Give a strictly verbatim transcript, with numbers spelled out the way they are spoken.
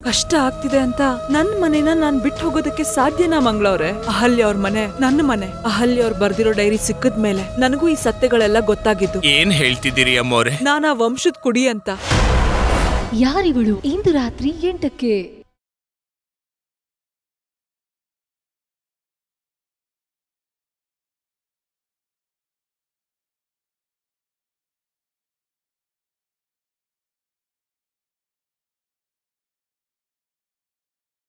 ಕಷ್ಟ ಆಗ್ತಿದೆ ಅಂತ ನನ್ ಮನೆನ ನಾನ್ ಬಿಟ್ಟು ಹೋಗೋದಕ್ಕೆ ಸಾಧ್ಯನಾ ಮಂಗಳವ್ರೆ? ಅಹಲ್ಯ ಅವ್ರ ಮನೆ ನನ್ನ ಮನೆ. ಅಹಲ್ಯ ಅವ್ರು ಬರ್ದಿರೋ ಡೈರಿ ಸಿಕ್ಕದ್ಮೇಲೆ ನನಗೂ ಈ ಸತ್ಯಗಳೆಲ್ಲ ಗೊತ್ತಾಗಿದ್ದು. ಏನ್ ಹೇಳ್ತಿದ್ದೀರಿ ಅಮ್ಮವ್ರೆ? ನಾನಾ ವಂಶದ ಕುಡಿ ಅಂತ. ಯಾರಿವಳು ಇಂದು ರಾತ್ರಿ ಎಂಟಕ್ಕೆ.